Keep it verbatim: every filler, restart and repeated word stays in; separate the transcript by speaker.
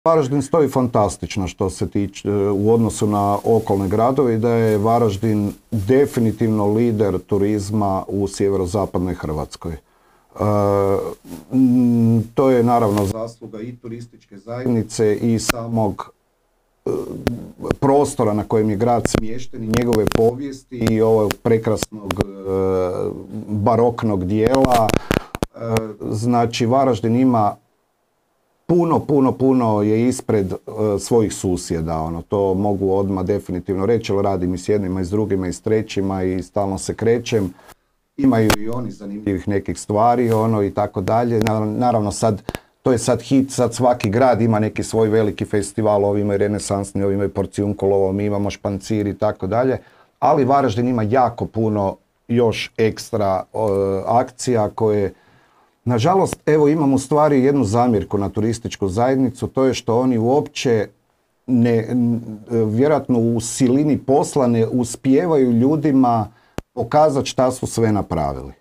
Speaker 1: Varaždin stoji fantastično što se tiče u odnosu na okolne gradove i da je Varaždin definitivno lider turizma u sjeverozapadnoj Hrvatskoj. E, to je naravno zasluga i turističke zajednice i samog e, prostora na kojem je grad smješten i njegove povijesti i ovog prekrasnog e, baroknog dijela. E, znači Varaždin ima puno, puno, puno je ispred uh, svojih susjeda, ono, to mogu odmah definitivno reći, ali radim i s jednima i s drugima i s trećima i stalno se krećem. Imaju i oni zanimljivih nekih stvari, ono, i tako dalje. Naravno sad, to je sad hit, sad svaki grad ima neki svoj veliki festival, ovi imaju renesansni, ovi imaju Porciunkolovo, mi imamo Špancir i tako dalje, ali Varaždin ima jako puno još ekstra uh, akcija koje. Nažalost, evo imam u stvari jednu zamjerku na turističku zajednicu, to je što oni uopće ne, vjerojatno u silini posla ne uspijevaju ljudima pokazati šta su sve napravili.